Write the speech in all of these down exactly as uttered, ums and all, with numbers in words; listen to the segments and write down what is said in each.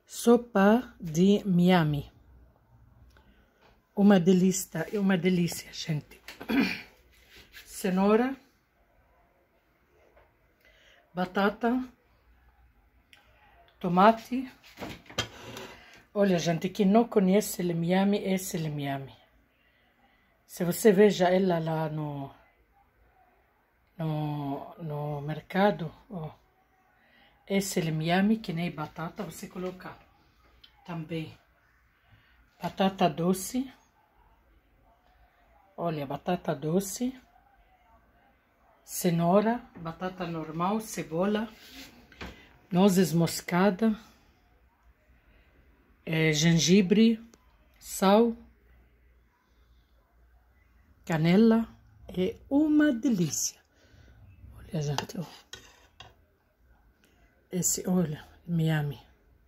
Sopa di Miami. Uma delícia, uma delícia, gente. Cenoura, batata, tomate. Olha, gente, quem não conhece o Miami, esse é o Miami. Se você veja ela lá no, no, no mercado, ó, esse é o Miami, que nem batata, você coloca também batata doce. Olha, batata doce, cenoura, batata normal, cebola, nozes moscada, é, gengibre, sal, canela. É uma delícia. Olha, gente, ó. Esse, olha, Miami.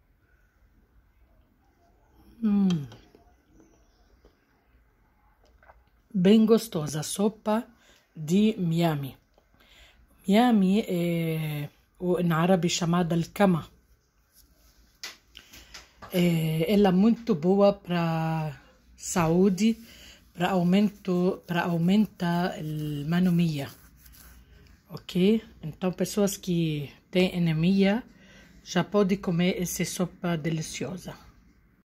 Hum. Bem gostosa, sopa de Miami. Miami é, em árabe, chamada al-kama. É, ela é muito boa para saúde, para aumento, para aumentar a anemia, ok? Então, pessoas que têm anemia já podem comer essa sopa deliciosa.